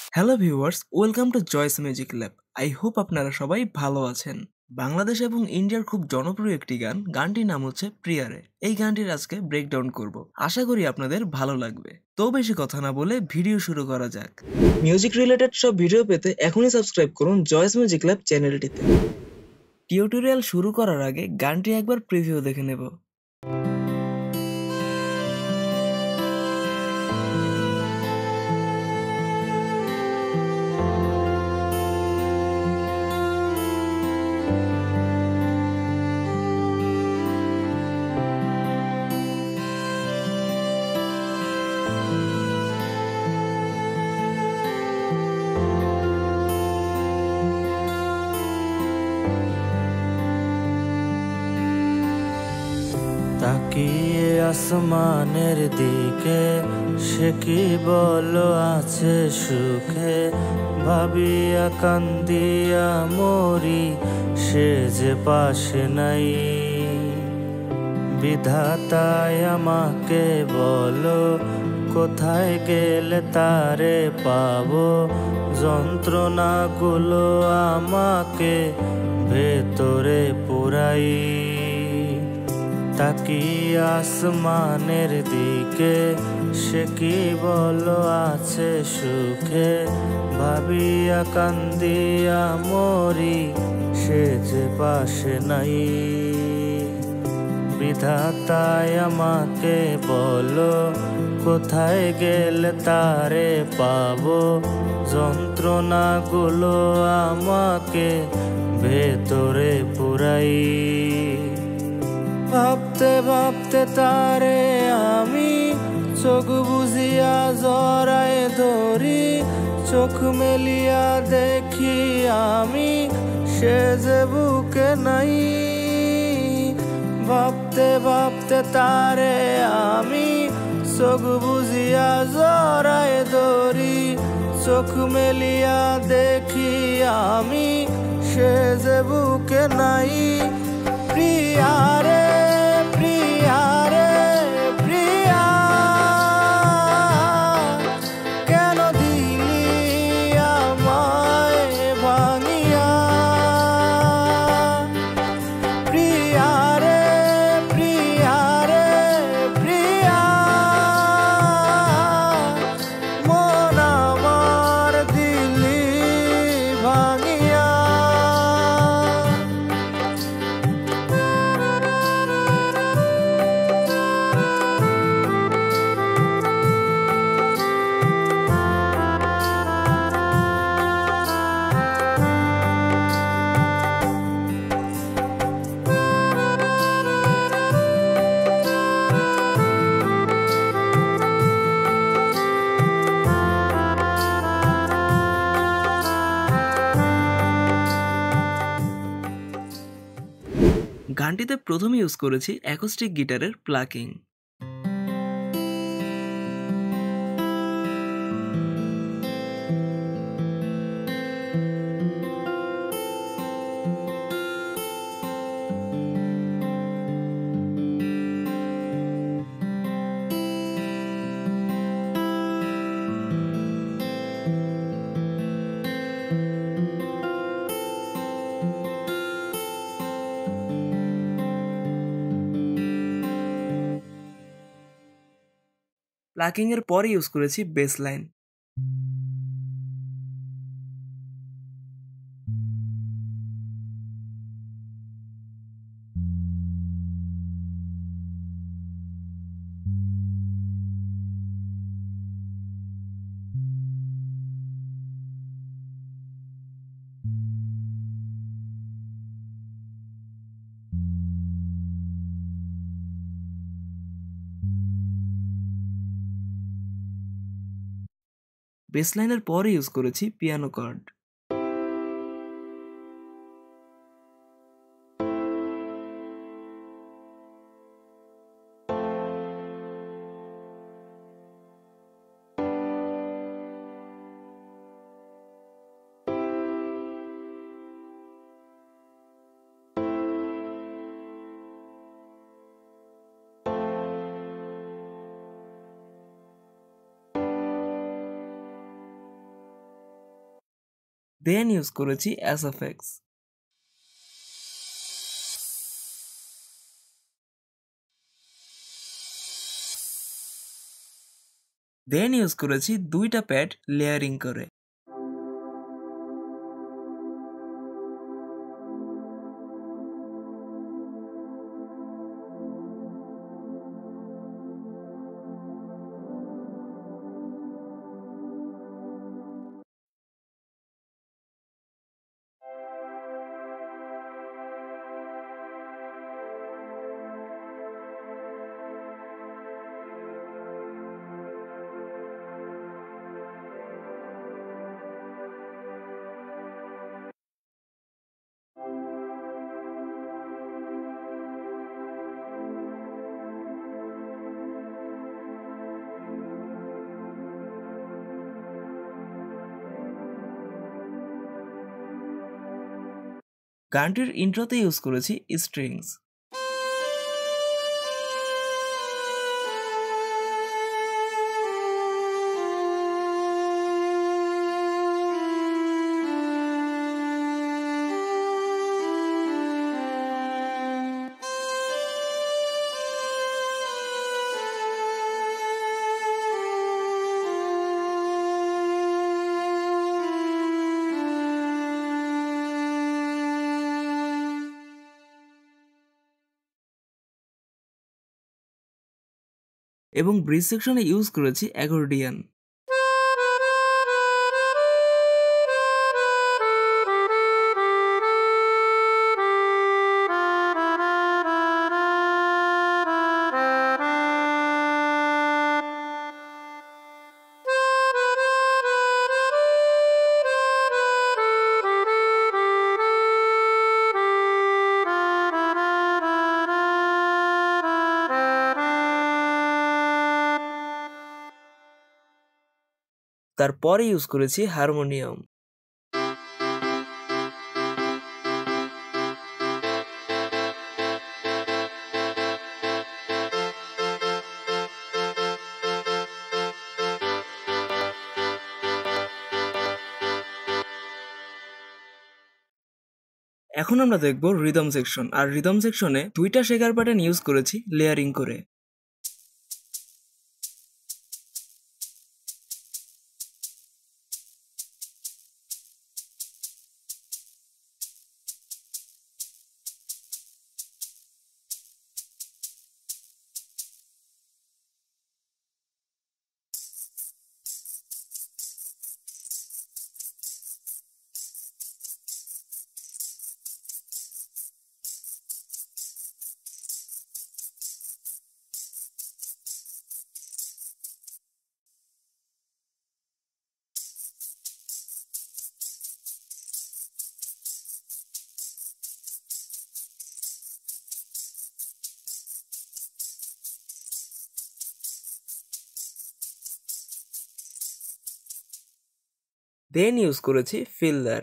Hello viewers, welcome to Joy's music lab. I hope আপনারা সবাই ভালো আছেন। বাংলাদেশ এবং ইন্ডিয়ার খুব জনপ্রিয় একটি গানটির নাম হচ্ছে প্রিয়ারে। এই গানটির আজকে ব্রেকডাউন করব। আশা করি আপনাদের ভালো লাগবে। তো বেশি কথা না বলে ভিডিও শুরু করা যাক। মিউজিক রিলেটেড সব ভিডিও পেতে এখনই সাবস্ক্রাইব করুন জয়েস মিউজিক ল্যাব চ্যানেলটিতে। টিউটোরিয়াল শুরু করার আগে গানটি একবার প্রিভিউ দেখে নেব। তাকিয়ে আসমানের দিকে সে কি বলো আছে সুখে, ভাবিয়া কান্দিয়া মরি সে যে পাশে নাই। বিধাতায় আমাকে বলো কোথায় গেলে তারে পাবো, যন্ত্রণাগুলো আমাকে ভেতরে পুরাই। তাকিয়ে আসমানের দিকে সে কি বলো আছে সুখে, ভাবিয়া কান্দিয়া মরি সে যে পাশে নাই। বিধাতায় আমাকে বলো কোথায় গেলে তারে পাবো, যন্ত্রণাগুলো আমাকে ভেতরে পুরাই। ভাবতে ভাবতে তারে আমি চোখ বুঝিয়া জড়ায় ধরি, চোখ মেলিয়া দেখি আমি সে যে বুকে নাই। ভাবতে ভাবতে তারে আমি চোখ বুঝিয়া জড়ায় ধরি, চোখ মেলিয়া দেখি আমি সে যে বুকে নাই। প্রিয়ারে প্রিয়ারে প্রিয়া, কেন দিলি আমায় ভাঙিয়া। প্রিয়ারে প্রিয়ারে প্রিয়া, মন আমার দিলি ভাঙিয়া। গানটিতে প্রথমে ইউজ করেছি অ্যাকোস্টিক গিটারের প্লাকিং। প্লাকিং এর পরে ইউজ করেছি বেস লাইন। বেস লাইনের পরে ইউজ করেছি পিয়ানো কর্ড। দেন ইউজ করেছি এসএফএক্স। দেন ইউজ করেছি দুইটা প্যাড লেয়ারিং করে। গানটির ইন্ট্রোতে ইউজ করেছি স্ট্রিংস। এবং ব্রিজ সেকশনে ইউজ করেছি অ্যাকর্ডিয়ান। তারপরে ইউজ করেছি হারমোনিয়াম। এখন আমরা দেখব রিদম সেকশন, আর রিদম সেকশনে দুইটা শেখার প্যাটার্ন ইউজ করেছি লেয়ারিং করে। দেন ইউজ করেছি ফিল্ডার।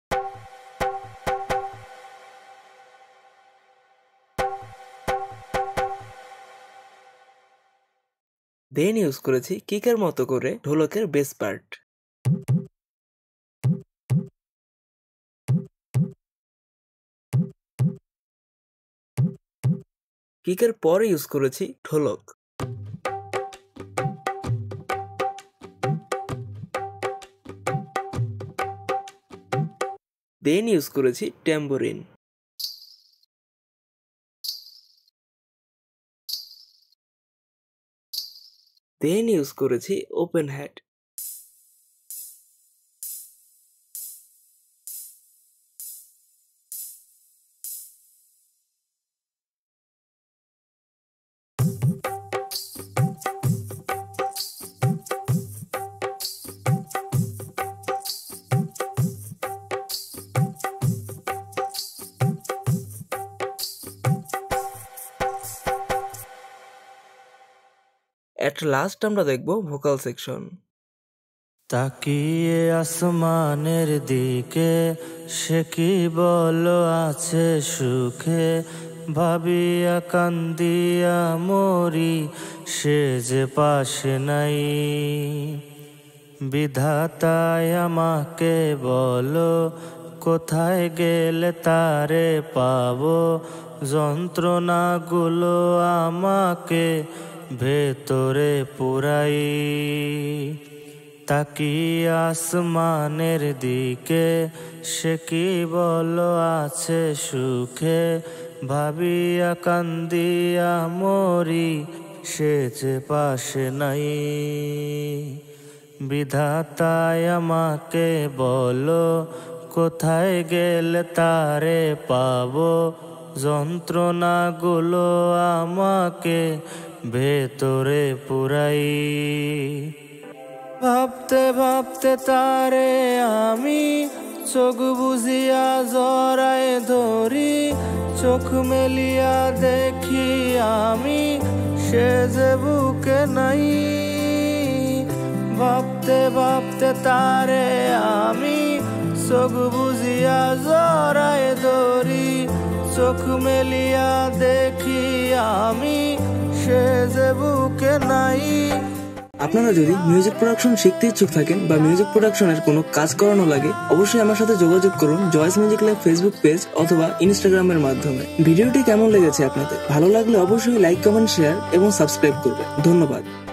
দেন ইউজ করেছি কিকের মতো করে ঢোলকের বেস পার্ট। কিকের পরে ইউজ করেছি ঢোলক। দেন ইউজ করেছি ট্যাম্বোরিন। দেন ইউজ করেছি ওপেন হ্যাট। এট লাস্ট আমরা দেখব ভোকাল সেকশন। তাকিয়ে আসমানের দিকে সে কি বলো আছে সুখে, ভাবিয়া কান্দিয়া মরি সে যে পাশে নাই। বিধাতায় আমাকে বলো কোথায় গেলে তারে পাবো, যন্ত্রণাগুলো আমাকে ভেতরে পুরাই। তাকিয়ে আসমানের দিকে সে কি বলো আছে সুখে, ভাবিয়া কান্দিয়া মরি সে যে পাশে নাই। বিধাতায় আমাকে বলো কোথায় গেলে তারে পাবো, যন্ত্রণাগুলো আমাকে ভেতরে পুরাই। ভাবতে ভাবতে তারে আমি চোখ বুঝিয়া জড়ায় ধরি, চোখ মেলিয়া দেখি আমি সে যে বুকে নাই। ভাবতে ভাবতে তারে আমি চোখ বুঝিয়া জড়ায় ধরি, চোখ মেলিয়া দেখি আমি সে যে বুকে নাই। আপনারা যদি মিউজিক প্রোডাকশন শিখতে ইচ্ছুক থাকেন বা মিউজিক প্রোডাকশনের কোনো কাজ করানো লাগে, অবশ্যই আমার সাথে যোগাযোগ করুন Joy's music lab Facebook page অথবা ইনস্টাগ্রামের মাধ্যমে। ভিডিওটি কেমন লেগেছে আপনাদের? ভালো লাগলে অবশ্যই লাইক, কমেন্ট, শেয়ার এবং সাবস্ক্রাইব করবেন। ধন্যবাদ।